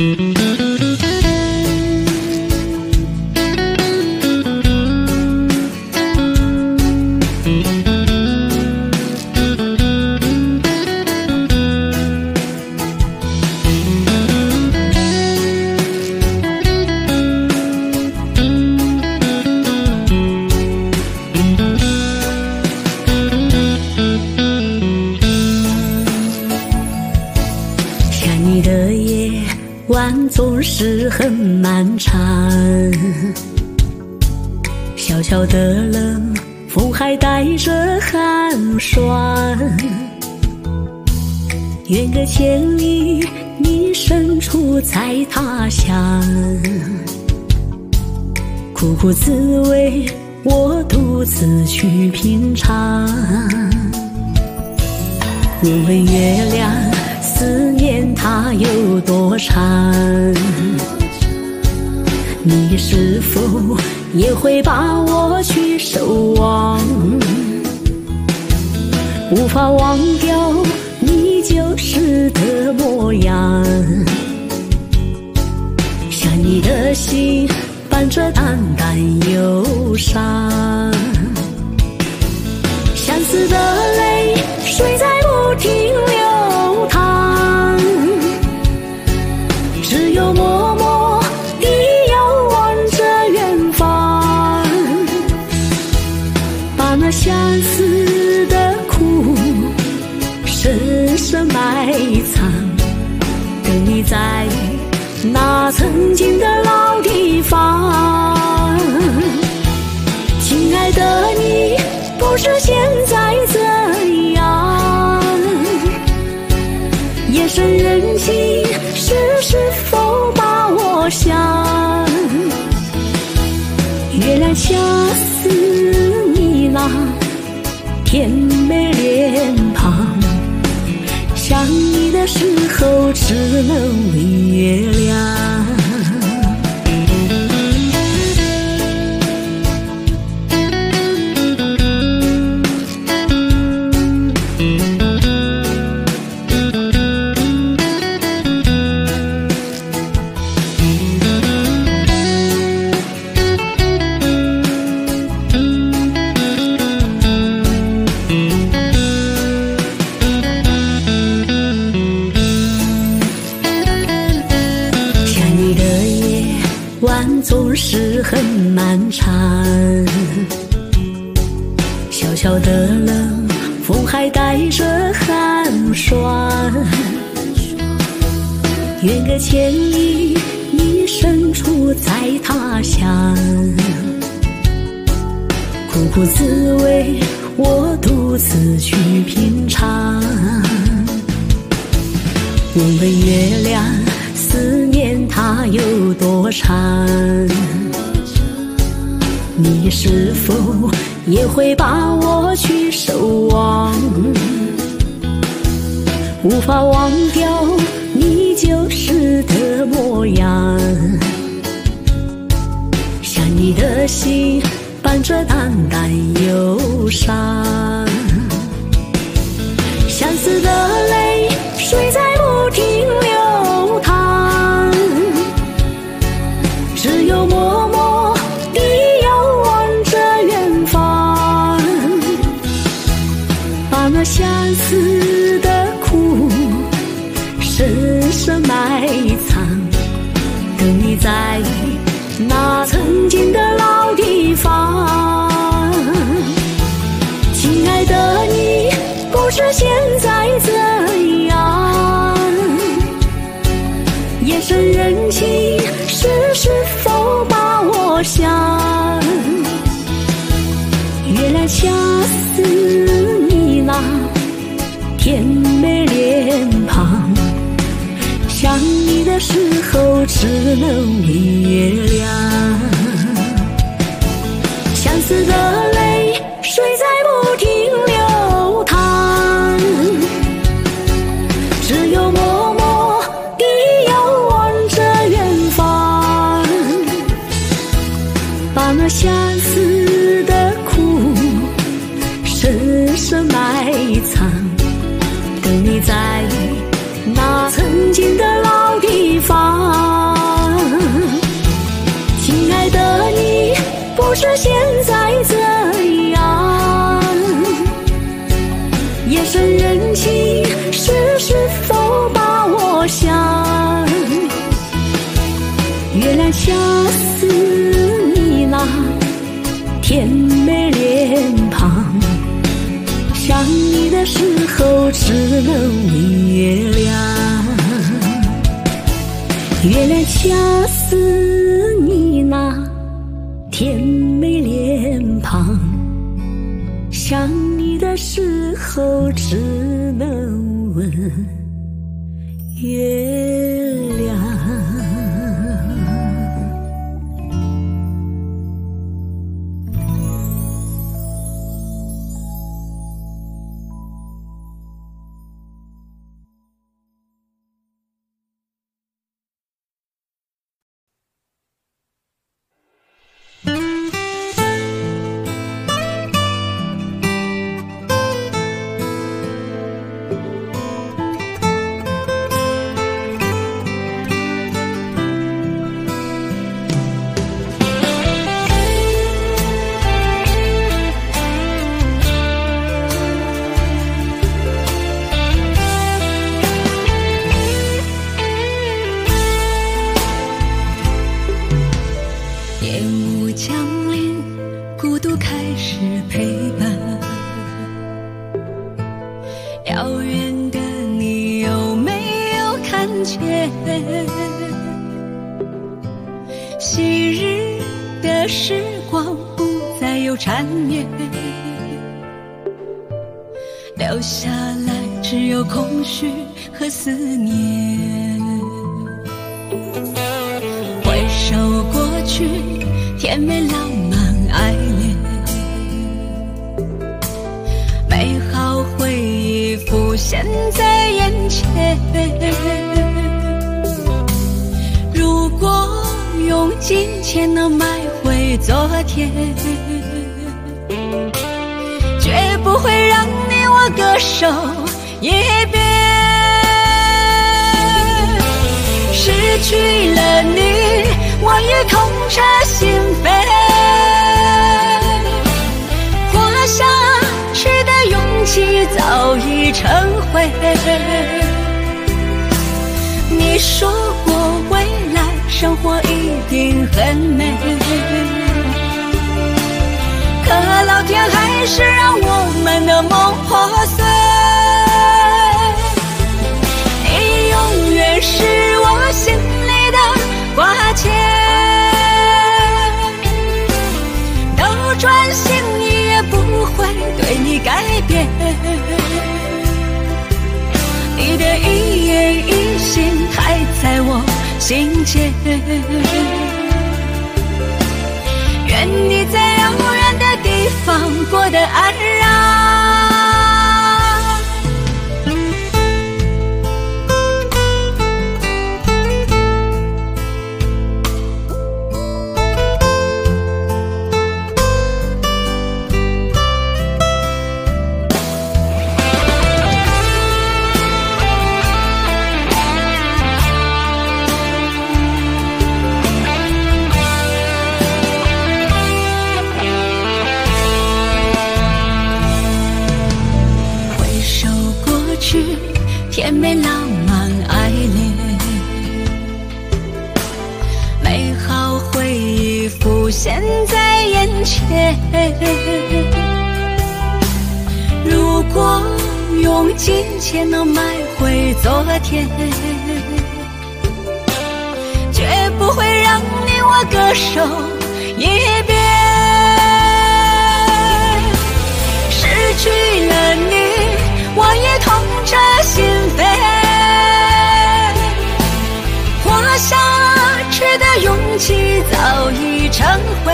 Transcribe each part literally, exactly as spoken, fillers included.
总是很漫长，小小的冷，风还带着寒霜。远隔千里，你身处在他乡，苦苦滋味，我独自去品尝。问问月亮，思念它有多长？你是否也会把我去守望？无法忘掉你旧时的模样，想你的心伴着淡淡忧伤，相思的泪水在不停流淌，只有默默地遥望着远方，把那相思的苦深深埋藏，等你在那曾经的老地方。亲爱的你，不是现在这样，夜深人静时是否把我想？月亮恰似你那甜美脸庞，想你的时候只能为月亮。总是很漫长，小小的冷，风还带着寒霜。远隔千里，你身处在他乡，苦苦滋味，我独自去品尝。问问月亮，思念它有多长？你是否也会把我去守望？无法忘掉你旧时的模样，想你的心伴着淡淡忧伤，相思的泪水在不停流淌，只有默默地遥望着远方，把那相思的苦深深埋藏，等你在那曾经的老地方。亲爱的你，不是现在这样，夜深人静时是否把我想？月亮恰似你那甜美脸庞，想你的时候只能为月亮。相思的泪水在不停流淌，只有默默地遥望着远方，把那相思的苦深深埋藏，等你在那曾经的老地方。 是现在这样。夜深人静，是是否把我想？月亮下似你那甜美脸庞，想你的时候只能月亮。月亮下似你那甜美脸庞，想你的时候只能问月亮。 昔日的时光不再有缠绵，留下来只有空虚和思念。回首过去，甜美浪漫爱恋，美好回忆浮现在眼前。如果用金钱能买回昨天，绝不会让你我割手一别。失去了你，我也痛彻心扉，活下去的勇气早已成灰。你说过未来生活一定很美，可老天还是让我们的梦破碎。你永远是我心里的挂牵，斗转星移也不会对你改变。你的一言一行还在我心间，愿你在遥远的地方过得安然。甜美浪漫爱恋，美好回忆浮现在眼前。如果用金钱能买回昨天，绝不会让你我割手一别。失去了你，我也痛彻心扉，活下去的勇气早已成灰。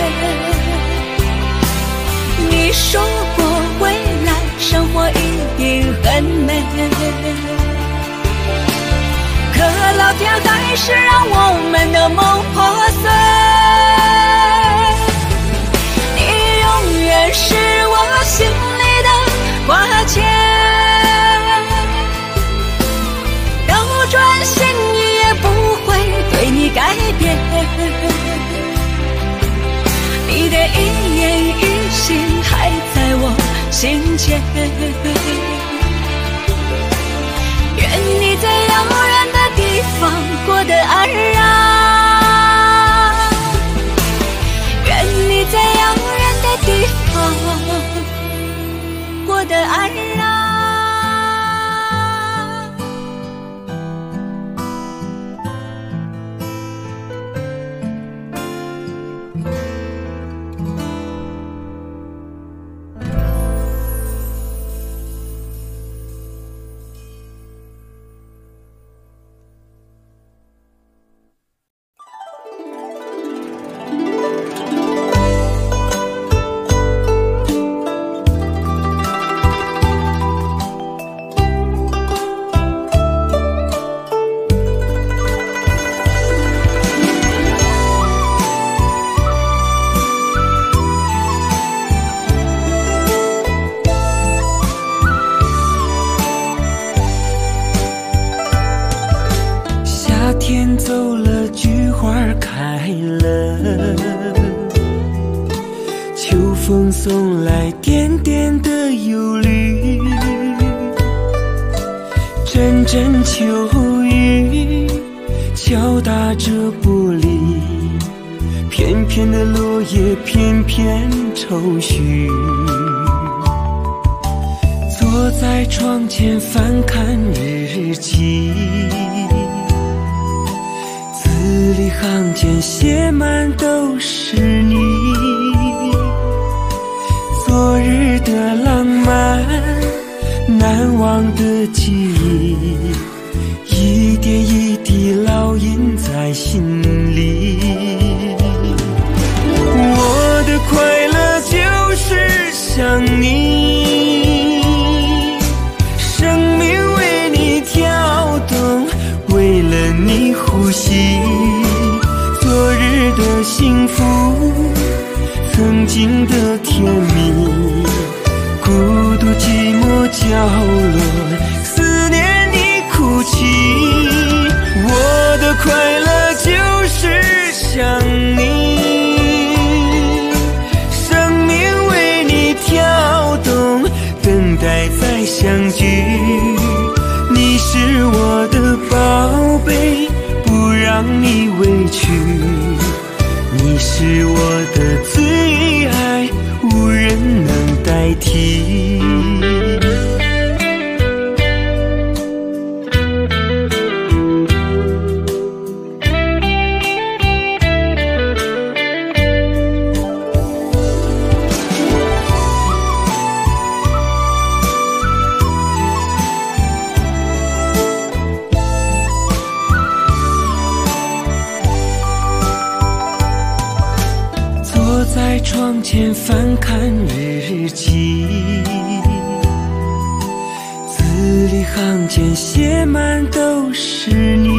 你说过未来生活一定很美，可老天还是让我们的梦破碎。你永远是我心里的挂牵，斗转星移也不会对你改变。你心间。愿你在遥远的地方过得安然，愿你在遥远的地方过得安然。 送来点点的忧虑，阵阵秋雨敲打着玻璃，片片的落叶片片愁绪。坐在窗前翻看日记，字里行间写满都是你。昨日的浪漫，难忘的记忆，一点一滴烙印在心里。我的快乐就是想你，生命为你跳动，为了你呼吸。昨日的幸福，曾经的甜蜜，孤独寂寞角落，思念你哭泣。我的快乐就是想你，生命为你跳动，等待再相聚。你是我的宝贝，不让你委屈。你是我的最爱，无人能代替。在窗前翻看日记，字里行间写满都是你。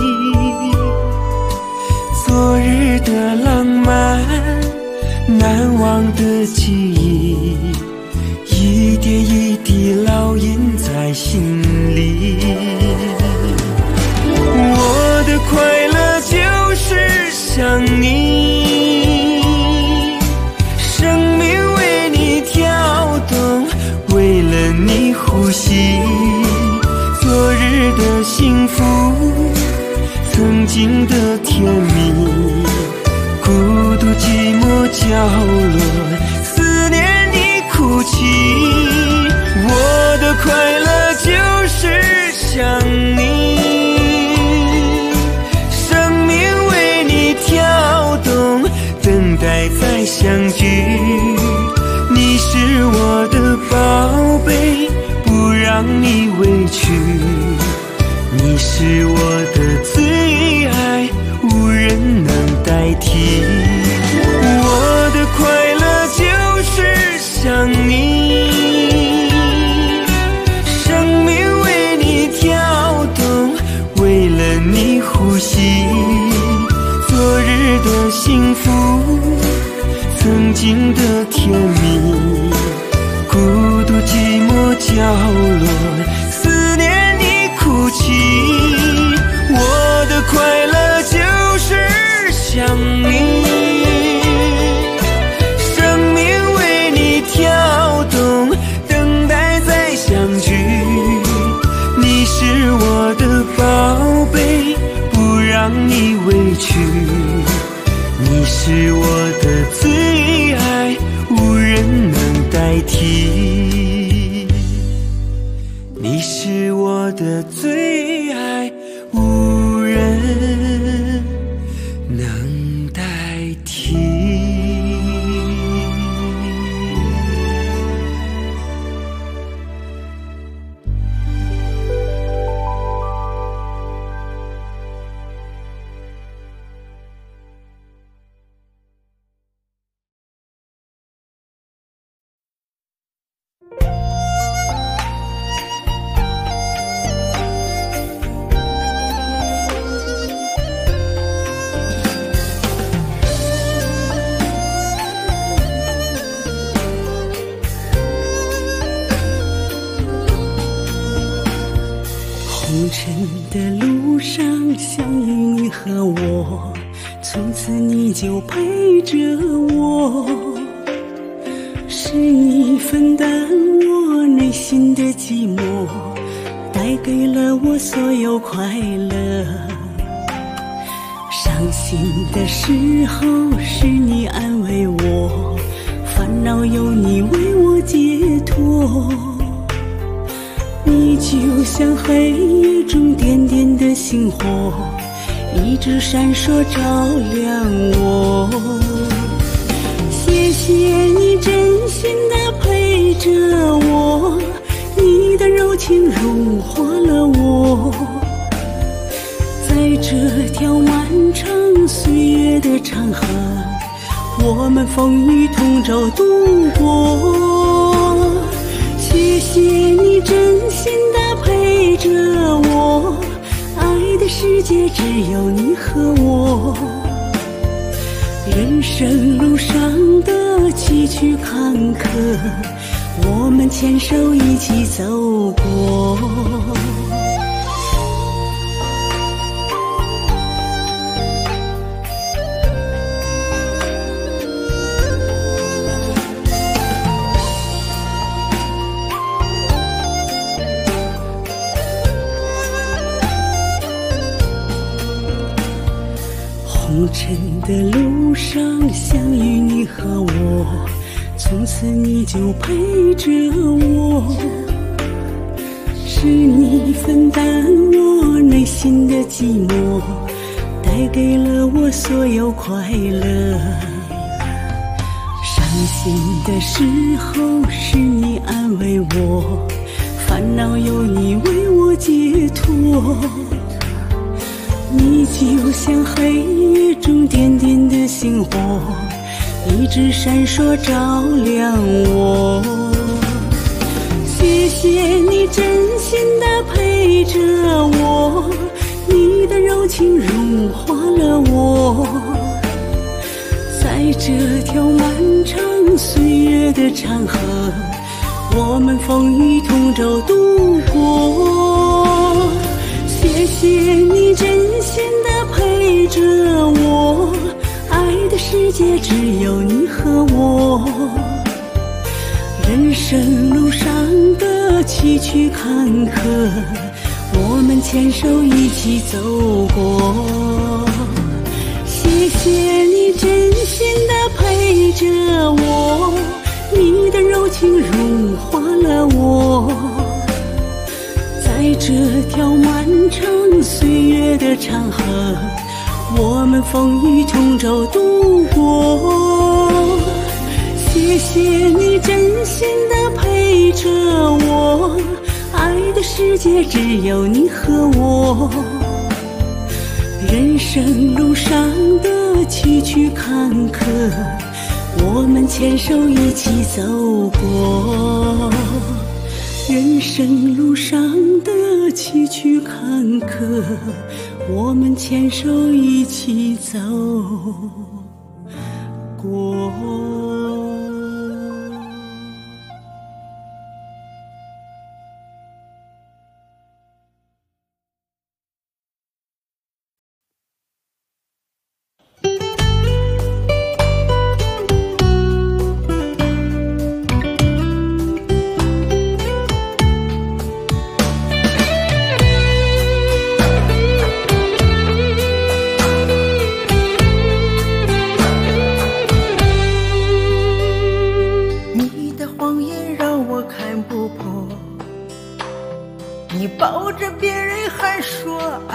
昨日的浪漫，难忘的记忆，一点一滴烙印在心里。我的快乐就是想你，为了你呼吸。昨日的幸福，曾经的甜蜜，孤独寂寞角落，思念你哭泣。我的快乐就是想你，生命为你跳动，等待再相聚。你是我的宝贝，不让你委屈。你是我的最爱，无人能代替。我的快乐就是想你，生命为你跳动，为了你呼吸。昨日的幸福，曾经的甜蜜，孤独寂寞角落，思念你哭泣。我的快乐就是想你，生命为你跳动， 的委屈，你是我的最爱，无人能代替。你是我的最爱，无人能代替。 红尘的路上相遇你和我，从此你就陪着我，是你分担我内心的寂寞，带给了我所有快乐。伤心的时候是你安慰我，烦恼有你为我解脱。你就像黑夜中点点的星火，一直闪烁照亮我。谢谢你真心的陪着我，你的柔情融化了我，在这条漫长岁月的长河，我们风雨同舟度过。谢谢你真心的陪着我，爱的世界只有你和我。人生路上的崎岖坎坷，我们牵手一起走过。红尘的路上相遇你和我，从此你就陪着我，是你分担我内心的寂寞，带给了我所有快乐。伤心的时候是你安慰我，烦恼有你为我解脱。你就像黑夜中点点的星火，一直闪烁照亮我。谢谢你真心的陪着我，你的柔情融化了我，在这条漫长岁月的长河，我们风雨同舟度过。谢谢你真心的陪着我，爱的世界只有你和我。人生路上的崎岖坎坷，我们牵手一起走过。谢谢你真心的陪着我，你的柔情融化了我，在这条漫长岁月的长河，我们风雨同舟度过。谢谢你真心的陪着我，爱的世界只有你和我。人生路上的崎岖坎坷，我们牵手一起走过。人生路上的崎岖坎坷，我们牵手一起走过。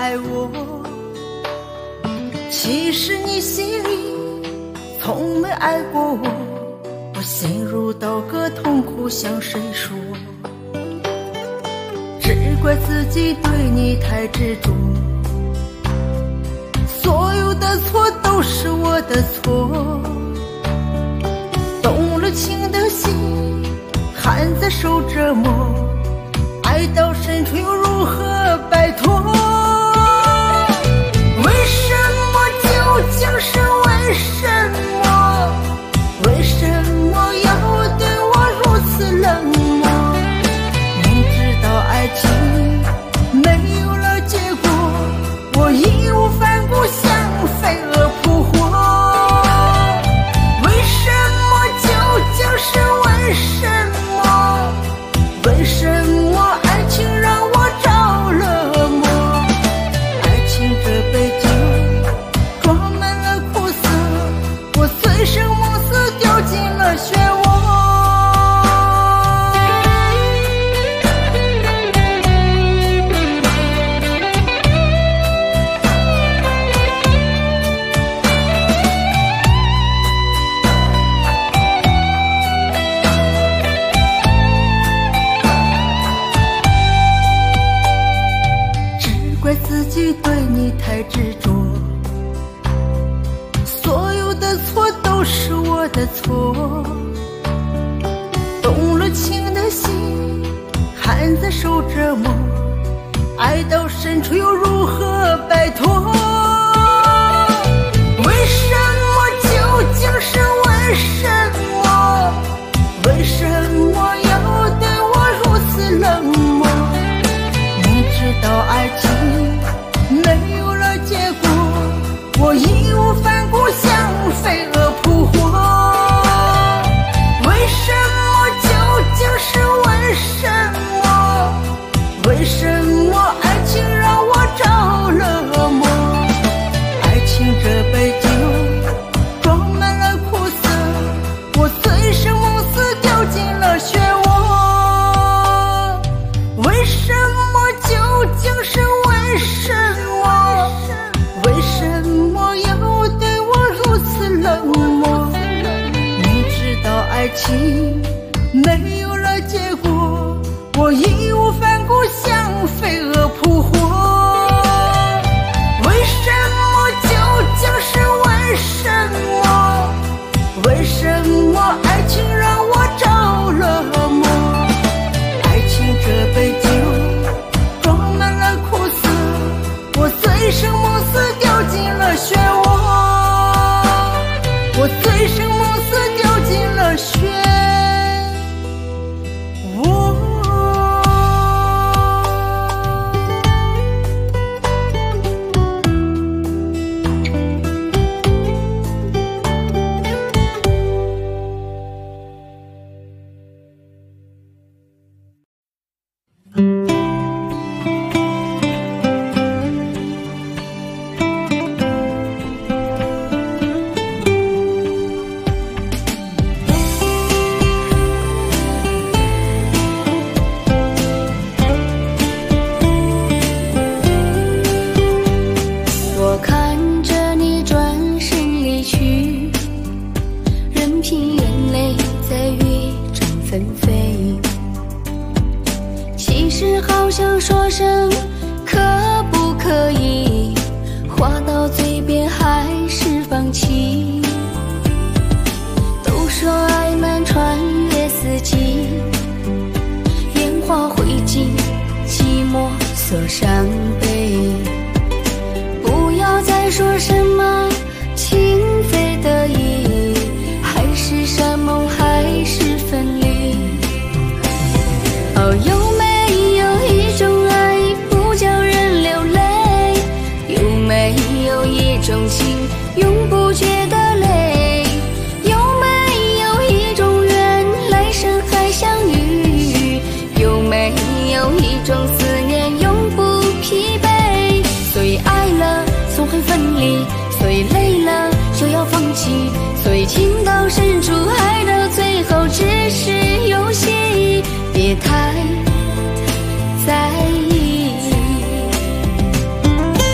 爱我，其实你心里从没爱过我，我陷入到个痛苦向谁说，只怪自己对你太执着，所有的错都是我的错，动了情的心还在受折磨，爱到深处又如何摆脱？为什么究竟是为什么？为什么要对我如此冷漠？明知道爱情没有了结果，我义无反顾像飞蛾扑火。为什么究竟是为什么？为什么爱情让我着了魔？爱情这杯酒装满了苦涩，我醉生梦死掉进了漩涡。怪自己对你太执着，所有的错都是我的错，动了情的心还在受折磨，爱到深处又如何摆脱？为什么究竟是为什么？为什么要对我如此冷漠？明知道爱情没有了结果，我义无反顾像飞蛾扑火。为什么究竟是为什么？为什么爱情让我着了魔？爱情这杯酒装满了苦涩，我醉生梦死掉进了漩涡。为什么究竟是为什么？为什么要对我如此冷漠？明知道爱情没有了结果，我义无反顾像飞蛾扑火。为什么究竟是为什么？为什么爱情让我着了魔？爱情这杯酒装满了苦涩，我醉生梦死掉进了漩涡，我醉生梦死掉进了漩涡。 别太在意。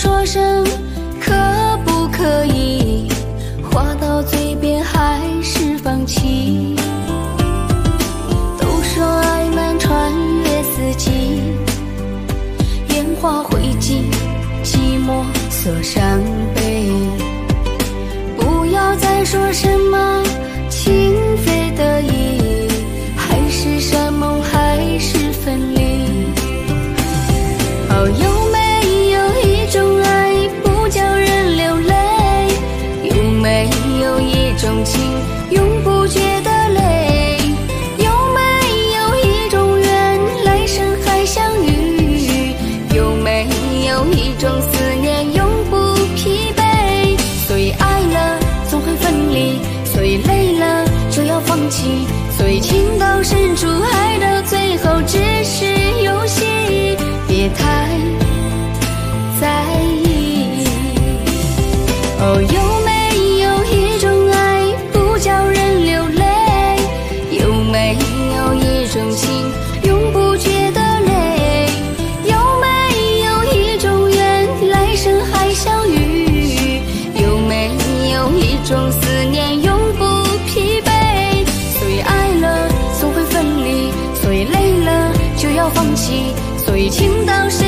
说声可不可以，话到嘴边还是放弃。都说爱漫穿越四季，烟花灰烬，寂寞锁伤悲。不要再说什么情非得已，海誓山盟还是分离。哦，有没有一种爱不叫人流泪？有没有一种情永不觉得累？有没有一种缘来生还相遇？有没有一种思念永不疲惫？所以爱了总会分离，所以累了就要放弃，所以情到深处爱到最后只是游戏，别太在意。哦，有没有一种爱不叫人流泪？有没有一种情永不觉得累？有没有一种缘来生还相遇？有没有一种思念永不疲惫？所以爱了总会分离，所以累了就要放弃，所以情到深